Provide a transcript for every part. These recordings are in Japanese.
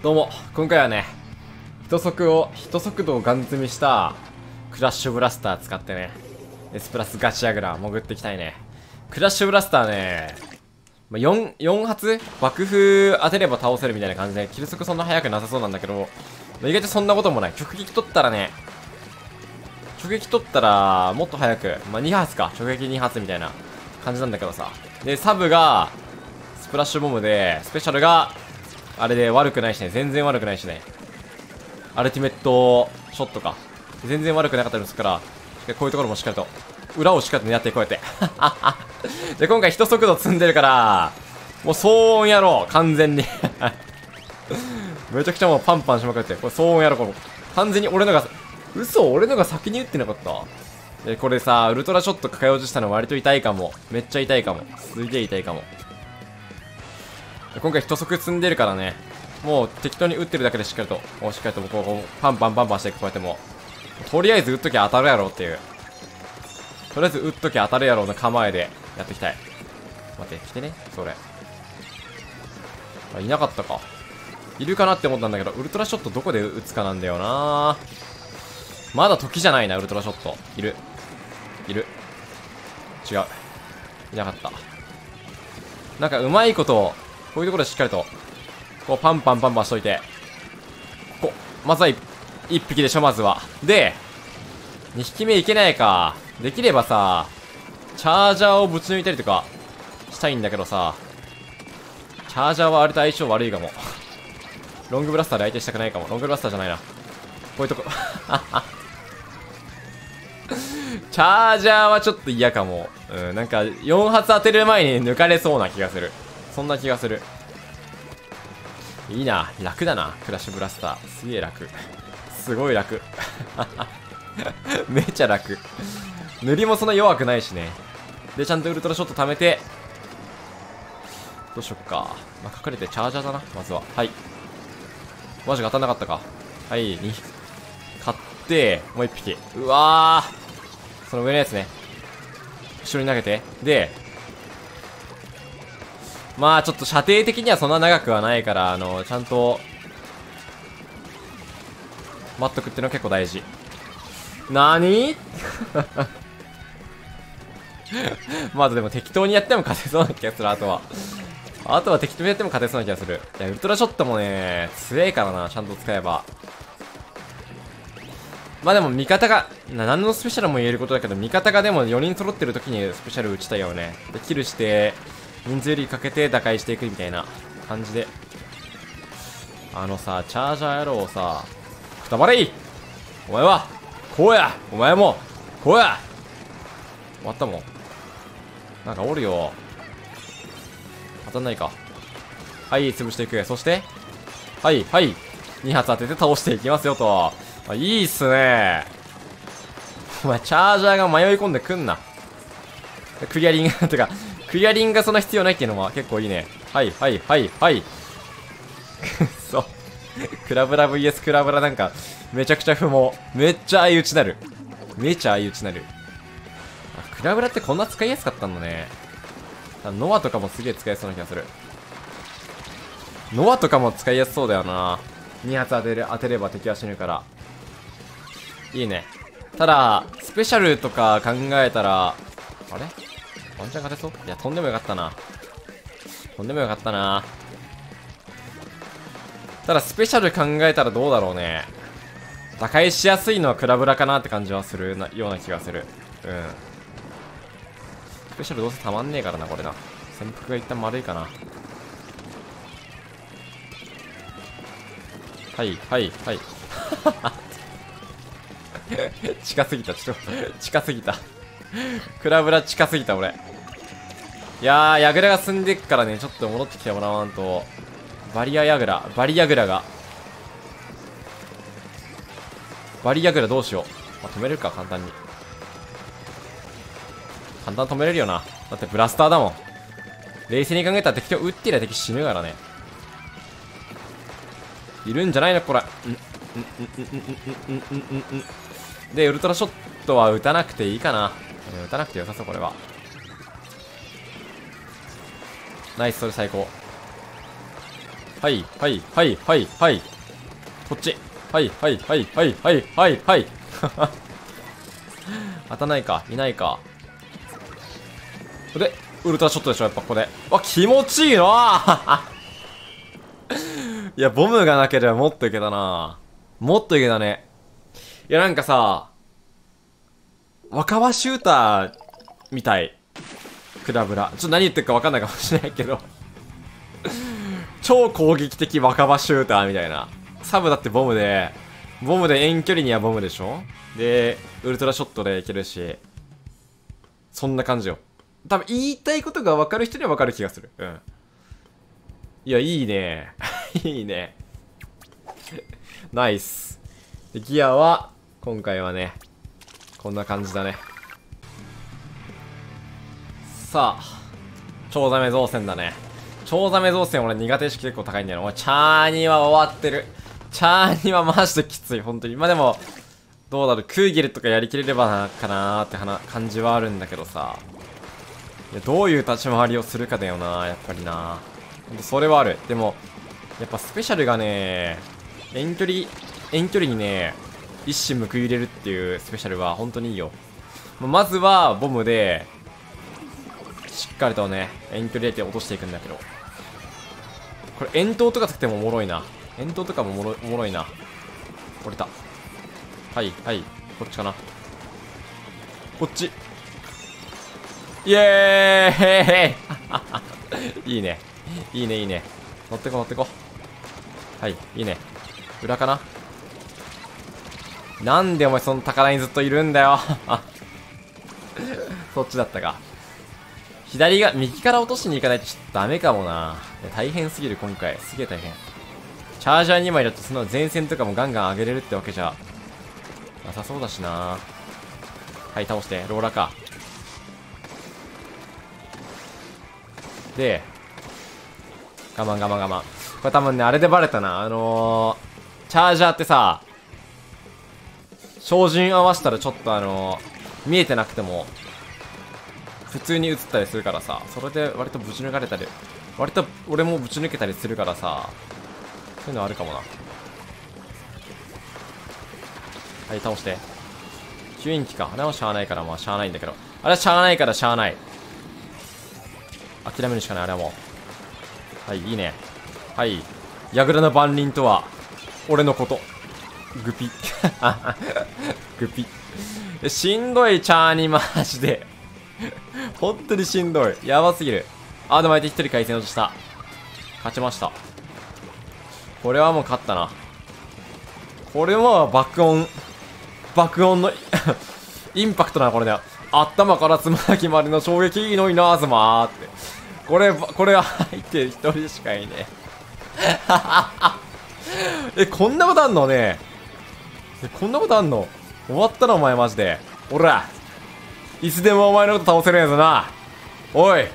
どうも、今回はね、一速度をガン積みしたクラッシュブラスター使ってね、S プラスガチアグラ潜っていきたいね。クラッシュブラスターね、4発爆風当てれば倒せるみたいな感じで、キル速そんな速くなさそうなんだけど、意外とそんなこともない。直撃取ったらもっと速く、2発か、直撃2発みたいな感じなんだけどさ。で、サブが、スプラッシュボムで、スペシャルが、あれで悪くないしね、全然悪くないしね。アルティメットショットか。全然悪くなかったりするから、こういうところもしっかりと、裏をしっかりと狙っていこうやって。で、今回一速度積んでるから、もう騒音やろう、完全に。めちゃくちゃもうパンパンしまくって、これ騒音やろう、これ。完全に俺のが、俺のが先に撃ってなかった。で、これさ、ウルトラショット抱え落ちしたの割と痛いかも。めっちゃ痛いかも。すげえ痛いかも。今回一速積んでるからね、もう適当に撃ってるだけでしっかりとこうパンパンしていく。こうやってもうとりあえず撃っときゃ当たるやろっていう、とりあえず撃っときゃ当たるやろの構えでやっていきたい。待って、来てね、それ。いなかったか。いるかなって思ったんだけど、ウルトラショットどこで撃つかなんだよな。まだ時じゃないな、ウルトラショット。いる違う、いなかった。なんかうまいことこういうところでしっかりとこうパンパンしといて、まずは 1匹でしょ、まずは。で2匹目いけないか。できればさ、チャージャーをぶち抜いたりとかしたいんだけどさ、チャージャーはあれと相性悪いかも。ロングブラスターで相手したくないかも。ロングブラスターじゃないな、こういうとこ。チャージャーはちょっと嫌かも。なんか4発当てる前に抜かれそうな気がする。そんな気がする。いいな、楽だな、クラッシュブラスター。すげえ楽。すごい楽。めちゃ楽。塗りもそんな弱くないしね。で、ちゃんとウルトラショット貯めて、どうしよっか。隠れてチャージャーだな、まずは。はい。マジが当たんなかったか。はい、2買って、もう1匹。うわー、その上のやつね。後ろに投げて。で、ちょっと射程的にはそんな長くはないから、ちゃんと待っとくってのは結構大事。なーにでも適当にやっても勝てそうな気がする。あとは適当にやっても勝てそうな気がする。いや、ウルトラショットもね、強いからな、ちゃんと使えば。でも味方が、何のスペシャルも言えることだけど、味方がでも4人揃ってる時にスペシャル打ちたいよね。で、キルして、人数よりかけて打開していくみたいな感じで。チャージャー野郎をさ、くたばれい、お前はこうや、お前もこうや。終わったもん。なんかおるよ。当たんないか。はい、潰していく。そしてはい2発当てて倒していきますよと。いいっすね。お前チャージャーが迷い込んでくんな。クリアリングてかクリアリングがそんな必要ないっていうのは結構いいね。はいくっそ。クラブラ VS クラブラなんかめちゃくちゃ不毛。めっちゃ相打ちなる。クラブラってこんな使いやすかったんだね。ノアとかもすげえ使いやすそうな気がする。ノアとかも使いやすそうだよな。2発当てれば敵は死ぬから。いいね。ただスペシャルとか考えたら、あれワンチャン勝てそう？いや、飛んでもよかったな。ただスペシャル考えたらどうだろうね。打開しやすいのはクラブラかなって感じはするような気がする。スペシャルどうせたまんねえからな、これな。潜伏が一旦丸いかな。はい近すぎた。クラブラ近すぎた俺。いやー、ヤグラが進んでっからね、ちょっと戻ってきてもらわんと。バリヤグラどうしよう。止めれるか、簡単止めれるよな。だってブラスターだもん。冷静に考えたら敵と撃ってりゃ敵死ぬからね。いるんじゃないのこれ。で、ウルトラショットは打たなくていいかな。打たなくてよさそう、これは。ナイス、それ最高。 はい、はい、はい、はい、はい。こっち。はい、はい、はい、はい、はい、はい、はい。当たないか、いないか。で、ウルトラショットでしょ、やっぱここで。わ、気持ちいいないや、ボムがなければもっといけたな。もっといけたね。いや、なんかさ、若葉シューターみたい。クラブラ。ちょっと何言ってるか分かんないかもしれないけど。超攻撃的若葉シューターみたいな。サブだってボムで遠距離にはボムでしょ。で、ウルトラショットでいけるし。そんな感じよ。多分言いたいことが分かる人には分かる気がする。うん。いや、いいね。いいね。ナイス。で、ギアは、今回はね、こんな感じだね。さあ、チョウザメ造船だね。チョウザメ造船俺苦手意識結構高いんだよな。俺、チャーニは終わってる。チャーニはマジできつい、本当に。まあでも、どうだろう、クーゲルとかやりきれればな、かなーって感じはあるんだけどさ。いや、どういう立ち回りをするかだよな、やっぱりな。ほんとそれはある。でも、やっぱスペシャルがね、遠距離にね、一矢報い入れるっていうスペシャルは本当にいいよ。まずは、ボムで、しっかりとね、遠距離で落としていくんだけど。これ、遠投とかつけてもおもろいな。遠投とかもおもろいな。折れた。はい、はい。こっちかな。こっち。イエーイいいね。いいね、いいね。乗ってこ、乗ってこ。はい、いいね。裏かな。なんでお前その高台にずっといるんだよ。そっちだったか。右から落としに行かないとちょっとダメかもな。大変すぎる、今回。すげえ大変。チャージャー2枚だとその前線とかもガンガン上げれるってわけじゃなさそうだしな。はい、倒して。ローラーか。で、我慢我慢我慢。これ多分ね、あれでバレたな。チャージャーってさ、照準合わせたらちょっと見えてなくても、普通に映ったりするからさ、それで割とぶち抜かれたり、割と俺もぶち抜けたりするからさ、そういうのあるかもな。はい、倒して。吸引機か。あれはしゃあないから、まあしゃあないんだけど。あれはしゃあないからしゃあない。諦めるしかない、あれはもう。はい、いいね。はい。ヤグラの番人とは、俺のこと。グピ。グピ。しんどい、チャーにマジで。本当にしんどい。やばすぎる。あ、でも相手一人回戦落ちした。勝ちました。これはもう勝ったな。これは爆音のインパクトな、これだよ。頭からつま先までの衝撃の稲妻って。これは入って一人しかいねえ。こんなことあんのね。こんなことあんの。終わったな、お前マジで。おら、いつでもお前のこと倒せるやつな。おい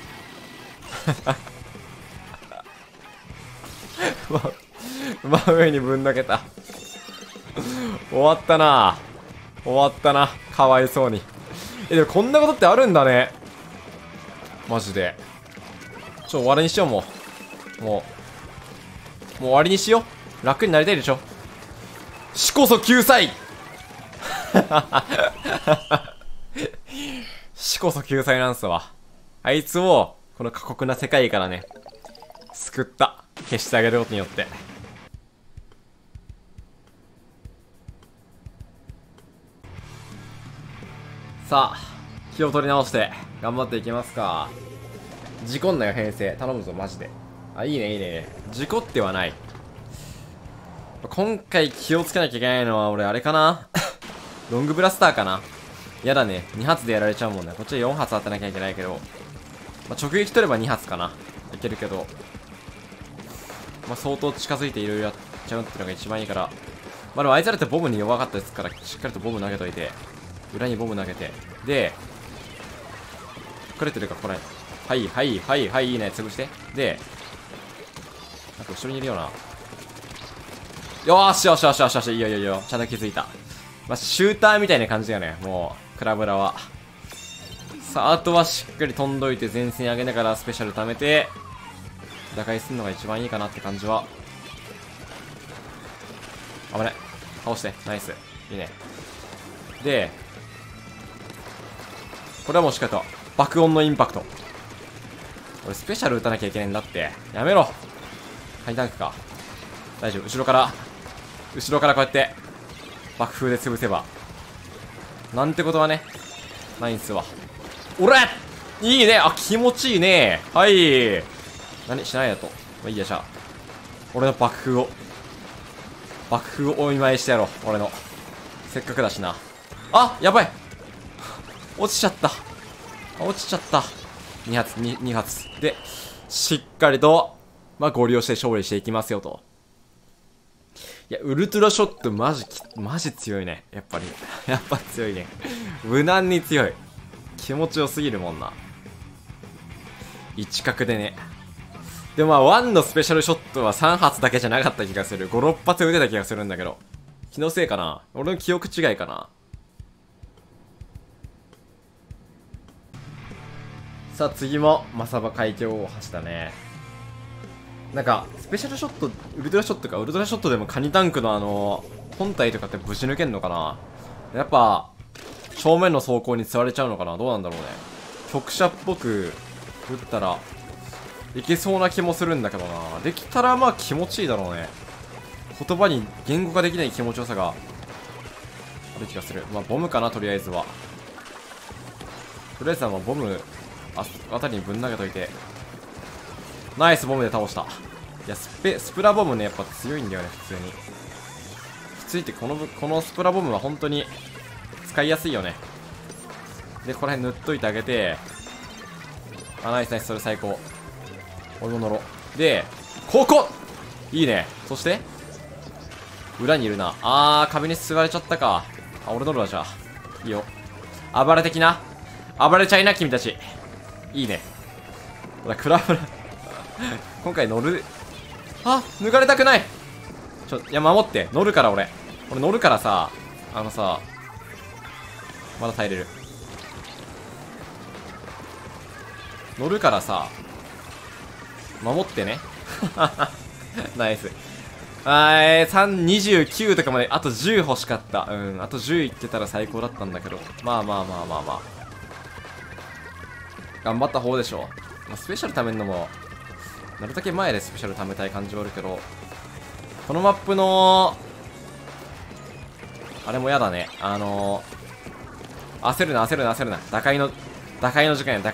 真上にぶん投げた。終わったな。終わったな。かわいそうに。でもこんなことってあるんだね。マジで。終わりにしよう、もう終わりにしよう。楽になりたいでしょ。死こそ救済死こそ救済なんすわ。あいつを、この過酷な世界からね、救った。消してあげることによって。さあ、気を取り直して、頑張っていきますか。事故んなよ、編成。頼むぞ、マジで。あ、いいね、いいね。事故ってはない。今回気をつけなきゃいけないのは、俺、あれかなロングブラスターかな。やだね。2発でやられちゃうもんね。こっちは4発当てなきゃいけないけど。まあ、直撃取れば2発かな。いけるけど。まあ、相当近づいていろいろやっちゃうっていうのが一番いいから。まあ、でもあいつらってボムに弱かったですから、しっかりとボム投げといて。裏にボム投げて。で、隠れてるか、これ。はい、はい、はい、はい、いいね。潰して。で、なんか後ろにいるよな。よーしよしよしよしよし。いいよいいよいいよ。ちゃんと気づいた。まあ、シューターみたいな感じだよね。もう、クラブラは。さあ、あとはしっかり飛んどいて前線上げながらスペシャル貯めて、 打開するのが一番いいかなって感じは。危ない。倒して。ナイス。いいね。で、これはもうしっかりと爆音のインパクト。俺スペシャル打たなきゃいけないんだって。やめろ。ハイタンクか。大丈夫。後ろからこうやって爆風で潰せばなんてことはねないんすわ。おらいいね。あ、気持ちいいね。はい。何しないやと。まあいいや。じゃあ俺の爆風をお見舞いしてやろう。俺のせっかくだしな。あ、やばい。落ちちゃった。2発でしっかりとまあご利用して勝利していきますよと。いや、ウルトラショットマジ強いね。やっぱ強いね。無難に強い。気持ちよすぎるもんな。一角でね。でもまあ1のスペシャルショットは3発だけじゃなかった気がする。5、6発撃てた気がするんだけど。気のせいかな。俺の記憶違いかな。さあ次もマサバ海峡大橋だね。なんかスペシャルショット、ウルトラショットでもカニタンクの本体とかってぶち抜けんのかな。やっぱ正面の走行に釣られちゃうのかな。どうなんだろうね。局者っぽく打ったらいけそうな気もするんだけどな。できたらまあ気持ちいいだろうね。言葉に言語化できない気持ちよさがある気がする。まあボムかな。とりあえずはまあボムあたりにぶん投げといて。ナイス。ボムで倒した。いやスプラボムねやっぱ強いんだよね。普通にってこのスプラボムは本当に使いやすいよね。でこの辺塗っといてあげて。あ、ナイス。それ最高。俺も乗ろう。でここいいね。そして裏にいるな。壁に座れちゃったか。俺乗るわ。じゃあいいよ。暴れちゃいな君たち。いいね。ほらクラブラ今回乗る。抜かれたくない。いや守って。乗るから俺乗るからさ。まだ耐えれる。乗るからさ守ってねナイス。29とかまであと10欲しかった。あと10いってたら最高だったんだけど。まあ頑張った方でしょ。スペシャル貯めるのもなるだけ前でスペシャル貯めたい感じはあるけど、このマップのあれもやだね。焦るな。打開の時間。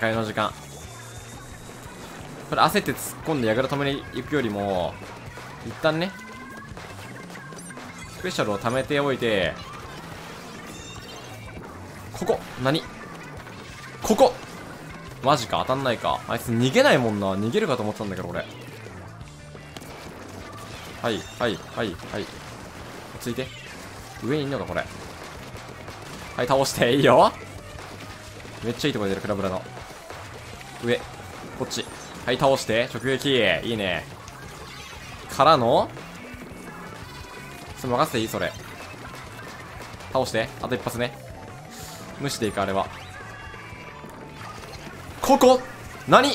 これ焦って突っ込んで矢倉止めに行くよりも一旦ねスペシャルを貯めておいて。ここマジか。当たんないか。あいつ逃げないもんな。逃げるかと思ってたんだけど俺。はい落ち着いて。上にいんのかこれ。はい倒して。いいよ。めっちゃいいところで出る。クラブラの上こっち。はい倒して直撃。いいね。からの任せていい。それ倒して。あと一発ね。無視でいく。あれは何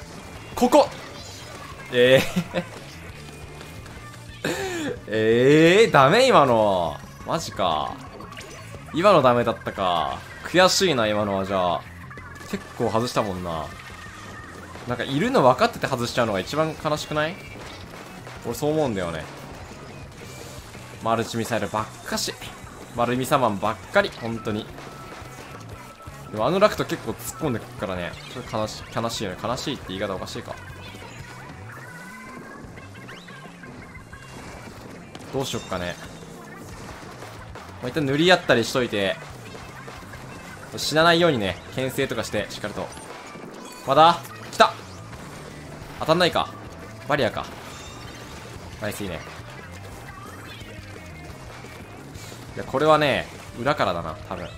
ダメ。今のマジか。今のダメだったか。悔しいな今のは。じゃあ結構外したもんな。なんかいるの分かってて外しちゃうのが一番悲しくない？俺そう思うんだよね。マルチミサイルばっかし。マルミサマンばっかり。本当に。でもラクト結構突っ込んでくるからね。ちょっと悲しいよね。悲しいって言い方おかしいか。どうしよっかね。一旦塗り合ったりしといて死なないようにね。牽制とかしてしっかりと。まだ来た。当たんないか。バリアか。ナイス。いいね。いやこれはね裏からだな多分。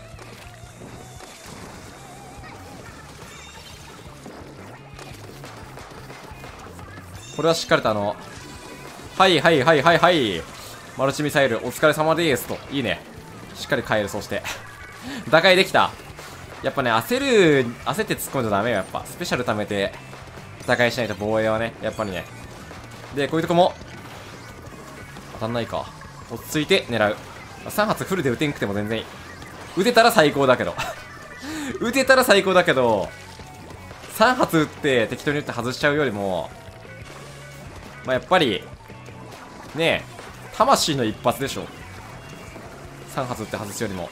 これはしっかりとはいマルチミサイルお疲れ様でーすと。いいね。しっかり帰る。そして打開できた。やっぱね焦って突っ込んじゃダメよ。やっぱスペシャル貯めて戦いしないと防衛はね、やっぱりね。で、こういうとこも、当たんないか。落ち着いて狙う。3発フルで撃てんくても全然いい。撃てたら最高だけど。撃てたら最高だけど、3発撃って適当に撃って外しちゃうよりも、まあ、やっぱり、ねえ、魂の一発でしょ。3発撃って外すよりも。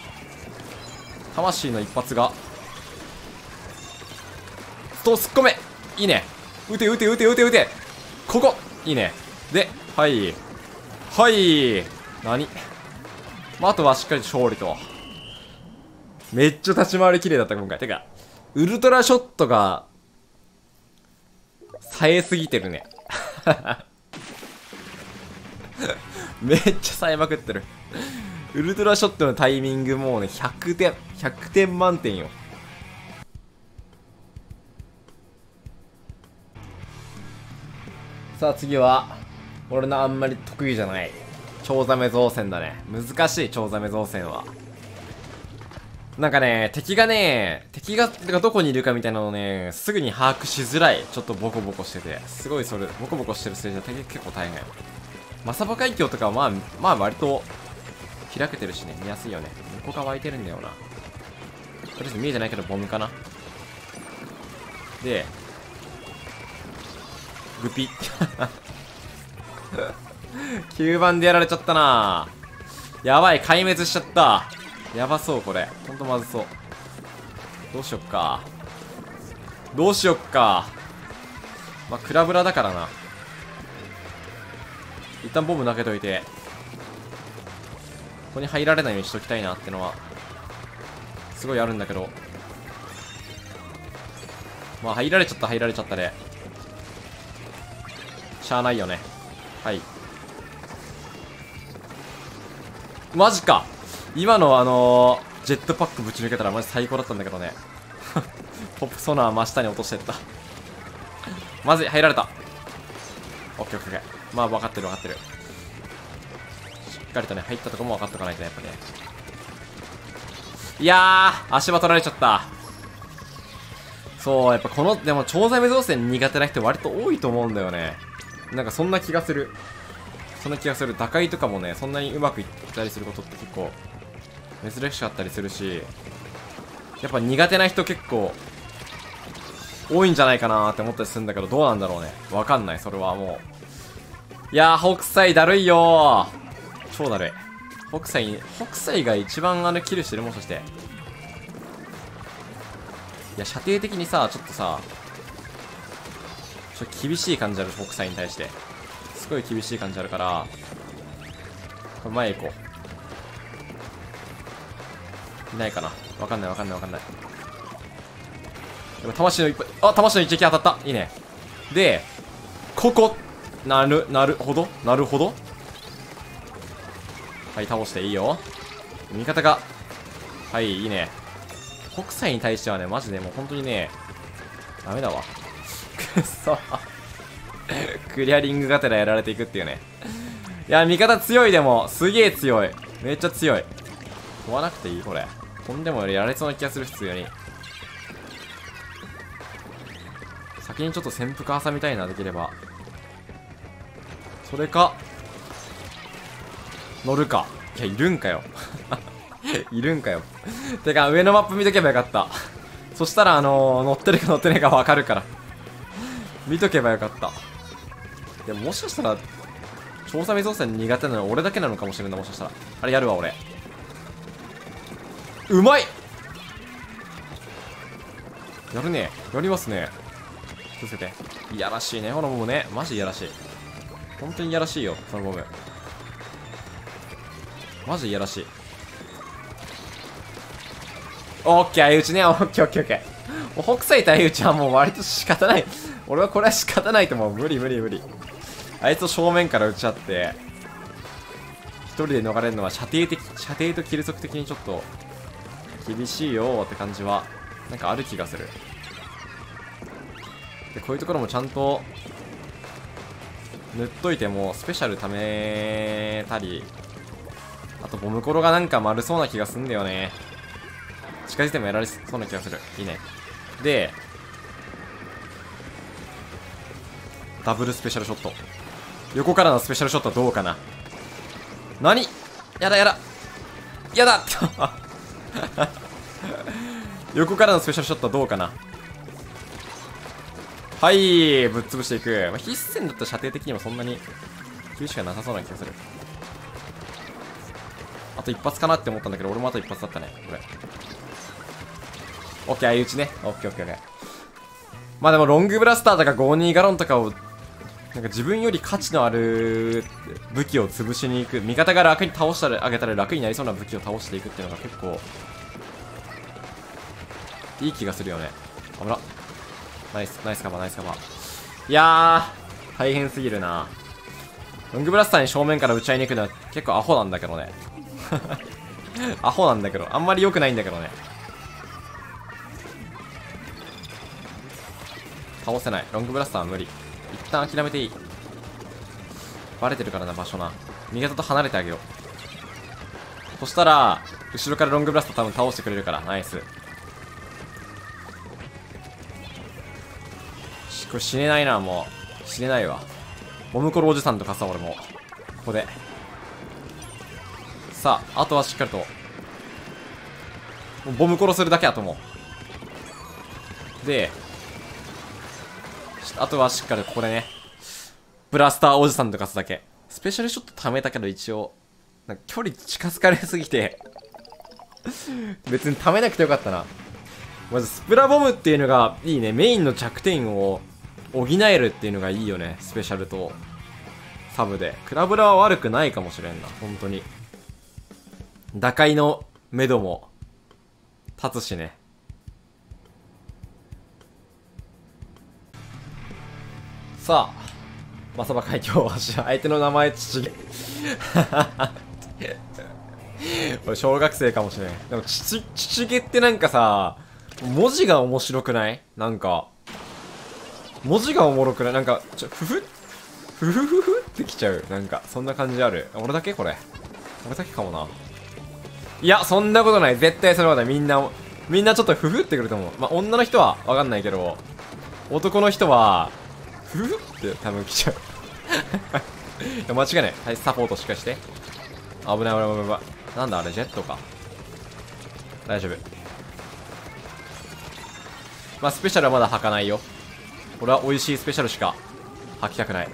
魂の一発が、と、突っ込めいいね。撃て撃て撃て撃て撃てここいいね。で、はい。はい。何まあ、あとはしっかり勝利と。めっちゃ立ち回り綺麗だった、今回。てか、ウルトラショットが、冴えすぎてるね。めっちゃ冴えまくってる。ウルトラショットのタイミングもうね、100点。100点満点よ。さあ次は、俺のあんまり得意じゃない。チョウザメ造船だね。難しい、チョウザメ造船は。なんかね、敵がどこにいるかみたいなのをね、すぐに把握しづらい。ちょっとボコボコしてて。すごいそれ、ボコボコしてるステージは敵結構大変。マサバ海峡とかはまあ割と、開けてるしね、見やすいよね。向こうが湧いてるんだよな。とりあえず見えてないけど、ボムかな。で、グピ9番でやられちゃったな。やばい、壊滅しちゃった。やばそう、これ。ほんとまずそう。どうしよっか。どうしよっか。まあ、クラブラだからな。一旦ボム投げといて、ここに入られないようにしときたいなってのは、すごいあるんだけど。まあ、入られちゃったで。しゃあないよね。はい。マジか。今のジェットパックぶち抜けたらマジ最高だったんだけどね。ポップソナー真下に落としてった。まずい、入られた。オッケーオッケーオッケー。まあ分かってる。しっかりとね、入ったとこも分かっとかないとね、やっぱね。いやー、足場取られちゃった。そう、やっぱでも、チョウザメ造船苦手な人割と多いと思うんだよね。なんかそんな気がする。打開とかもね、そんなにうまくいったりすることって結構、珍しかったりするし、やっぱ苦手な人結構、多いんじゃないかなーって思ったりするんだけど、どうなんだろうね。わかんない、それはもう。いやー、北斎だるいよー。超だるい。北斎が一番キルしてるもしかして。いや、射程的にさ、ちょっとさ、厳しい感じある、北斎に対して。すごい厳しい感じあるから、これ前行こう。いないかな。わかんない。でも魂の一撃当たった。いいね。で、ここ、なるほど。はい、倒していいよ。味方が、はい、いいね。北斎に対してはね、マジでもう本当にね、ダメだわ。くっそ。クリアリングがてらやられていくっていうね。いや、味方強いでも、すげえ強い。めっちゃ強い。飛ばなくていいこれ。飛んでもよりやられそうな気がする、普通に。先にちょっと潜伏挟みたいな、できれば。それか、乗るか。いや、いるんかよ。てか、上のマップ見とけばよかった。そしたら、乗ってるか乗ってないかわかるから。見とけばよかった。でも、もしかしたら、チョウザメ造船苦手なのは俺だけなのかもしれんな、もしかしたら。あれやるわ、俺。うまいやるね。やりますね。気をつけて。いやらしいね、このボムね。マジいやらしい。本当にいやらしいよ、そのボム。マジいやらしい。オッケー、相打ちね。オッケー。もう北斎対相打ちはもう割と仕方ない。俺はこれは仕方ないと思う。無理。あいつを正面から撃ち合って、一人で逃れるのは射程とキル速的にちょっと、厳しいよーって感じは、なんかある気がする。で、こういうところもちゃんと、塗っといても、スペシャル貯めたり、あとボムコロがなんか丸そうな気がすんだよね。近づいてもやられそうな気がする。いいね。で、 ダブルスペシャルショット。横からのスペシャルショットどうかな。何？やだやだやだ横からのスペシャルショットどうかな。はい、ぶっ潰していく。まあ、必戦だったら射程的にもそんなに厳しくはなさそうな気がする。あと一発かなって思ったんだけど、俺もあと一発だったね、これ。オッケー、相打ちね。オッケーオッケーオッケー。まあでも、ロングブラスターとか52ガロンとかを、なんか自分より価値のある武器を潰しに行く。味方が楽に倒したら、あげたら楽になりそうな武器を倒していくっていうのが結構、いい気がするよね。危な。ナイス、ナイスカバー、ナイスカバー。いやー、大変すぎるな。ロングブラスターに正面から打ち合いに行くのは結構アホなんだけどね。アホなんだけど、あんまり良くないんだけどね。倒せない。ロングブラスターは無理。一旦諦めていい。バレてるからな、場所な。味方と離れてあげよう。そしたら、後ろからロングブラスター多分倒してくれるから、ナイス。これ死ねないな、もう。死ねないわ。ボムコロおじさんとかさ、俺も。ここで。さあ、あとはしっかりと。もうボム殺するだけあともう。で、あとはしっかりここでね。ブラスターおじさんとかすだけ。スペシャルショット貯めたけど一応、なんか距離近づかれすぎて別に貯めなくてよかったな。まずスプラボムっていうのがいいね。メインの弱点を補えるっていうのがいいよね。スペシャルとサブで。クラブラは悪くないかもしれんな。本当に。打開の目処も立つしね。さあ、マサバ海峡は相手の名前父毛俺小学生かもしれん。でも父毛ってなんかさ、文字が面白くない？なんか文字がおもろくない？なんかふふってきちゃう。なんかそんな感じある。俺だけこれ。俺だけかもな。いや、そんなことない。絶対それはない。みんなちょっとふふってくると思う。まあ、女の人はわかんないけど、男の人はふふって多分来ちゃういや間違いない。はい、サポートしっかりして。危ない危ない危ない危ない。なんだあれ、ジェットか。大丈夫。まあ、スペシャルはまだ履かないよ。俺は美味しいスペシャルしか履きたくない。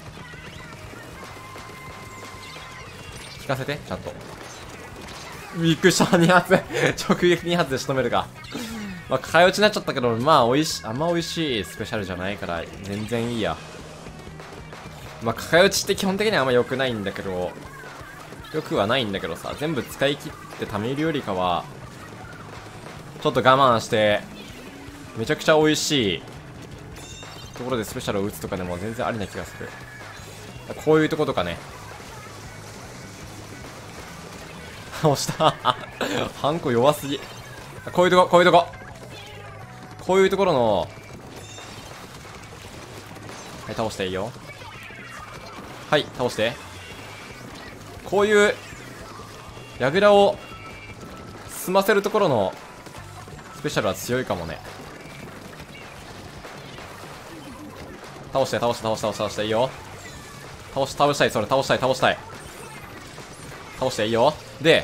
聞かせて、ちゃんと。びっくりした、2発直撃2発で仕留めるか。まあ、買い落ちになっちゃったけど、まあ、あんま美味しいスペシャルじゃないから、全然いいや。まあ、買い落ちって基本的にはあんま良くないんだけど、良くはないんだけどさ、全部使い切って貯めるよりかは、ちょっと我慢して、めちゃくちゃ美味しいところでスペシャルを打つとかでも全然ありな気がする。こういうとことかね。押したハンコ弱すぎ。こういうとこ、こういうとこ。こういうところの、はい、倒していいよ。はい、倒して。こういう、櫓を、済ませるところの、スペシャルは強いかもね。倒して、倒して、倒して、倒して、いいよ。倒したい、それ、倒したい。倒していいよ。で、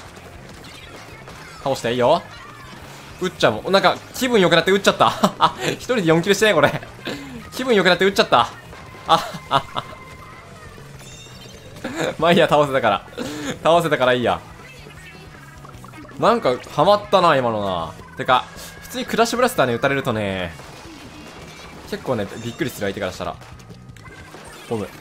倒していいよ。撃っちゃうもん。なんか、気分良くなって撃っちゃった。一人で4キルしてね、これ。気分良くなって撃っちゃった。まあいいや、倒せたからいいや。なんか、ハマったな、今のな。てか、普通にクラッシュブラスターに撃たれるとね、結構ね、びっくりする相手からしたら。ボム。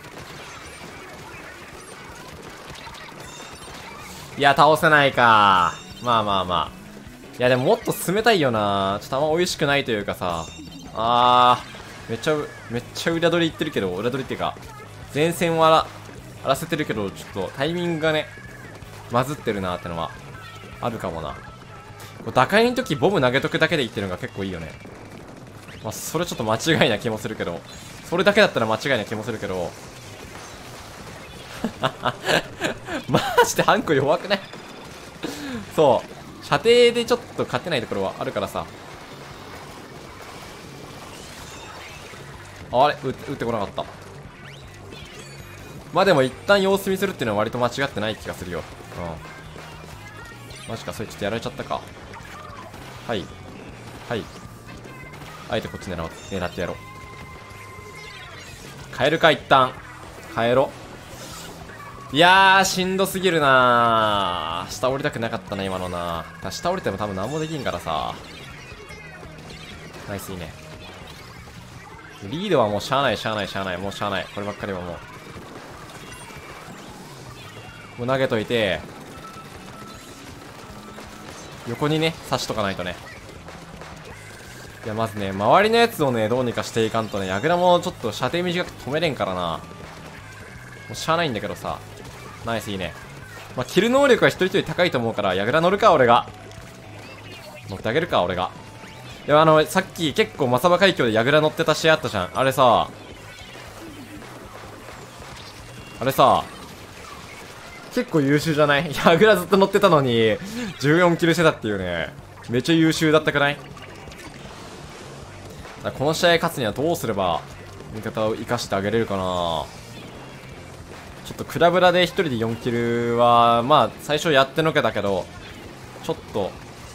いや、倒せないか。まあまあまあ。いや、でももっと進めたいよな。ちょっとあんま美味しくないというかさ。めっちゃ裏取りいってるけど、裏取りっていうか、前線は荒らせてるけど、ちょっとタイミングがね、まずってるなーってのは、あるかもな。打開の時ボム投げとくだけでいってるのが結構いいよね。まあ、それちょっと間違いな気もするけど、それだけだったら間違いな気もするけど、マジでハンコ弱くないそう。射程でちょっと勝てないところはあるからさ。 あれ撃ってこなかった。まあでも一旦様子見するっていうのは割と間違ってない気がするよ。マジか、それちょっとやられちゃったか。はい。はい。あえてこっち狙ってやろう。帰るか、一旦。帰ろう。いやー、しんどすぎるなー。下降りたくなかったな、今のな。下降りても多分何もできんからさ。ナイス、いいね。リードはもうしゃあない。もうしゃあない。こればっかりはもう投げといて、横にね、刺しとかないとね。いや、まずね、周りのやつをね、どうにかしていかんとね、矢倉もちょっと射程短く止めれんからな。もうしゃあないんだけどさ。ナイス、いいね。まあ、キル能力は一人一人高いと思うから、矢倉乗るか、俺が。乗ってあげるか、俺が。いや、さっき結構マサバ海峡で矢倉乗ってた試合あったじゃん。あれさ、結構優秀じゃない？矢倉ずっと乗ってたのに、14キルしてたっていうね。めっちゃ優秀だったくない？この試合勝つにはどうすれば、味方を生かしてあげれるかな。ちょっとクラブラで1人で4キルは、まあ、最初やってのけたけど、ちょっと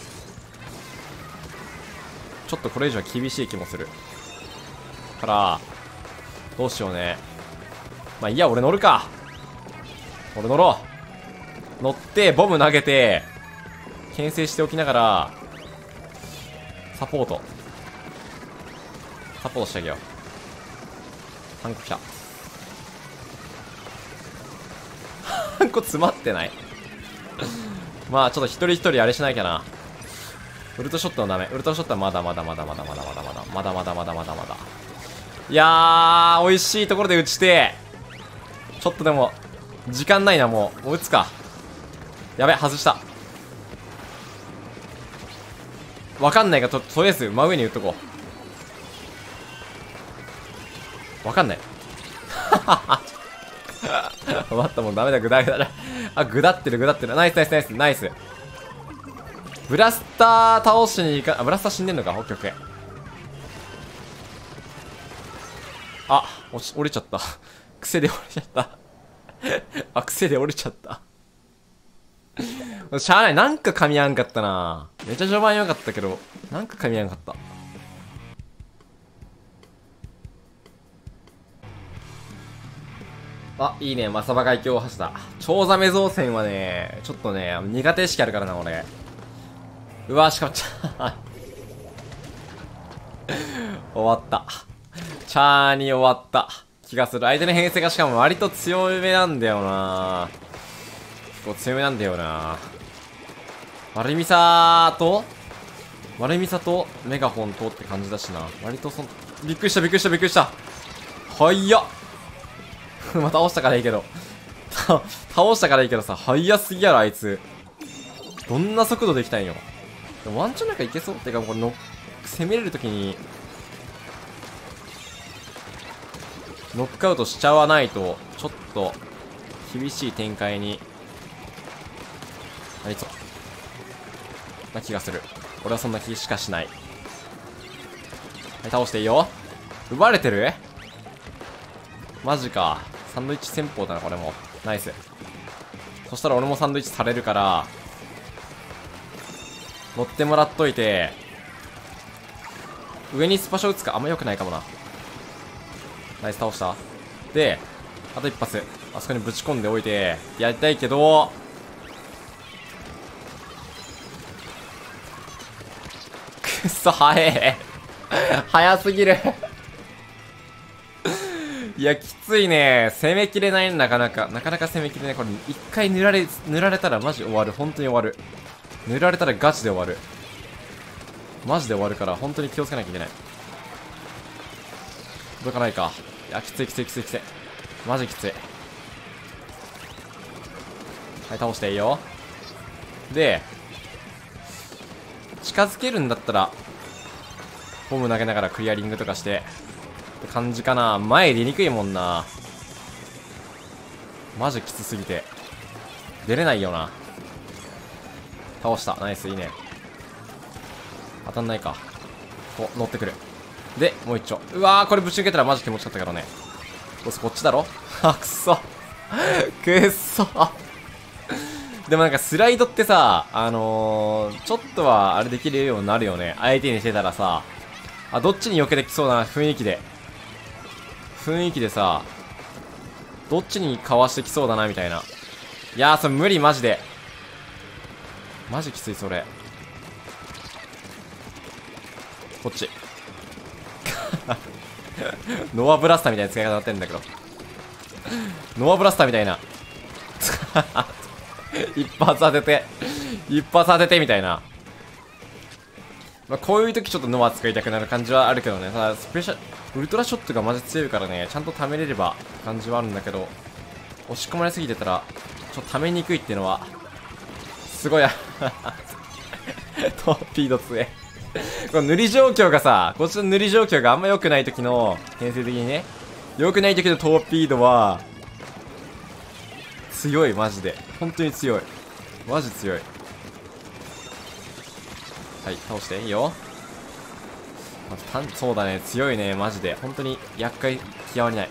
これ以上は厳しい気もする。から、どうしようね。まあいいや、俺乗るか。俺乗ろう。乗って、ボム投げて、牽制しておきながら、サポートしてあげよう。ハンコ来た。ハンコ詰まってないまあちょっと一人一人あれしなきゃな。ウルトショットはダメ。ウルトショットはまだ。いやー、美味しいところで打ちてー。ちょっとでも、時間ないな、もう打つか。やべ、外した。わかんないが、とりあえず、真上に打っとこう。わかんない。待った、もうダメだ、ぐだ。あ、ぐだってる。ナイス。ブラスター倒しに行か、ブラスター死んでんのか。オッケー。あ、降りちゃった。癖で降りちゃった。癖で降りちゃった。しゃあない。なんか噛み合わんかったな。めちゃ序盤良かったけど、なんか噛み合わんかった。あ、いいね。マサバ海峡橋だ。チョウザメ造船はね、ちょっとね、苦手意識あるからな、俺。うわ、しかも、終わった。チャーに終わった気がする。相手の編成がしかも割と強めなんだよな。結構強めなんだよな。丸ミサとメガホンとって感じだしな。割とびっくりした。早っまあ、倒したからいいけどさ、早すぎやろ、あいつ。どんな速度できたんよ。でもワンチャンなんかいけそう。てか、これ攻めれるときに、ノックアウトしちゃわないと、ちょっと、厳しい展開に、なりそう。な気がする。俺はそんな気しかしない。はい、倒していいよ。奪われてる？マジか。サンドイッチ戦法だな、これも。ナイス。そしたら俺もサンドイッチされるから、乗ってもらっといて、上にスパシャ打つかあんま良くないかもな。ナイス、倒した。で、あと一発。あそこにぶち込んでおいて、やりたいけど、くっそ、早え。早すぎる。いや、きついね。攻めきれない、なかなか攻めきれない。これ、一回塗られたらマジ終わる。本当に終わる。塗られたらガチで終わる。マジで終わるから、本当に気をつけなきゃいけない。どうかないか。いや、きつい。マジきつい。はい、倒していいよ。で、近づけるんだったら、ボム投げながらクリアリングとかして、って感じかな。前出にくいもんな。マジきつすぎて。出れないよな。倒した。ナイス、いいね。当たんないか。お、乗ってくる。 で、もう一丁。うわー、これぶち抜けたらマジ気持ちよかったからね。ボスこっちだろあ、くそ。くっそ。でもなんかスライドってさ、ちょっとはあれできるようになるよね。相手にしてたらさ、あ、どっちに避けてきそうな雰囲気で。雰囲気でさ、どっちにかわしてきそうだなみたいな。いやー、それ無理マジで。マジきついそれ。こっち。ノアブラスターみたいな使い方になってるんだけど。ノアブラスターみたいな。一発当てて、一発当ててみたいな。まあ、こういう時ちょっとノア使いたくなる感じはあるけどね。ただ、ウルトラショットがマジ強いからね、ちゃんと貯めれれば感じはあるんだけど、押し込まれすぎてたら、ちょっと貯めにくいっていうのは、すごい、トーピード強い。この塗り状況がさ、こっちの塗り状況があんま良くない時の、編成的にね、良くない時のトーピードは、強い、マジで。本当に強い。マジ強い。はい、倒して、いいよ。そうだね、強いね、マジで。本当に厄介極まりない。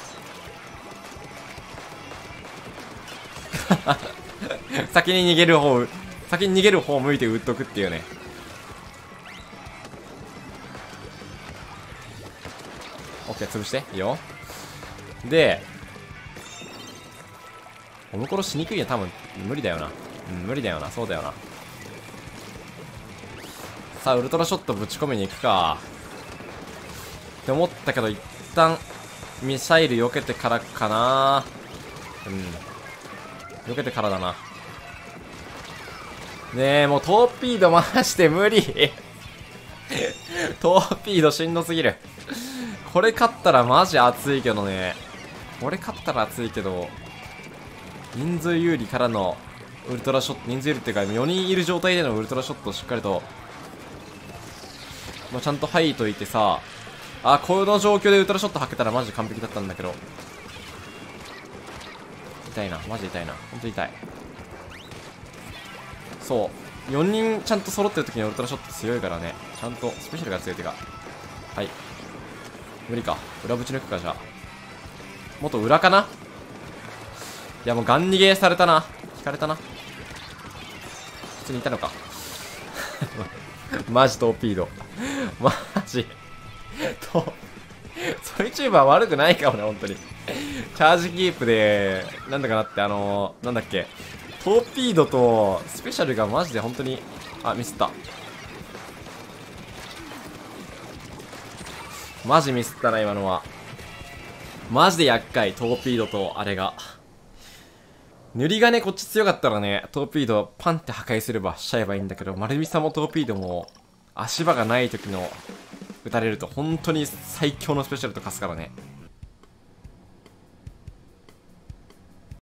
先に逃げる方を向いて撃っとくっていうね。オッケー、潰して。いいよ。で、おむころしにくいよ、多分。無理だよな。うん、無理だよな。そうだよな。さあ、ウルトラショットぶち込みに行くか。って思ったけど、一旦、ミサイル避けてからかな。うん。避けてからだな。ねえ、もうトーピード回して無理。トーピードしんどすぎる。これ勝ったらマジ熱いけどね。これ勝ったら熱いけど、人数有利からのウルトラショット、人数有利っていうか4人いる状態でのウルトラショットをしっかりと、まあ、ちゃんと吐いといてさ、あ、この状況でウルトラショット吐けたらマジ完璧だったんだけど。痛いな、マジ痛いな。ほんと痛い。そう。4人ちゃんと揃ってる時にウルトラショット強いからね。ちゃんとスペシャルが強いっていうか。はい。無理か。裏ぶち抜くか、じゃあ。もっと裏かな。いや、もうガン逃げされたな。引かれたな。普通にいたのか。マジトーピード。マジ。ソイチューバー悪くないかもね、ほんとに。チャージキープで、なんだかなって、なんだっけ。トーピードとスペシャルがマジで本当に、あ、ミスった。マジミスったな、今のは。マジで厄介、トーピードとあれが。塗りがね、こっち強かったらね、トーピードパンって破壊すればしちゃえばいいんだけど、丸見さんもトーピードも足場がない時の撃たれると本当に最強のスペシャルと化すからね。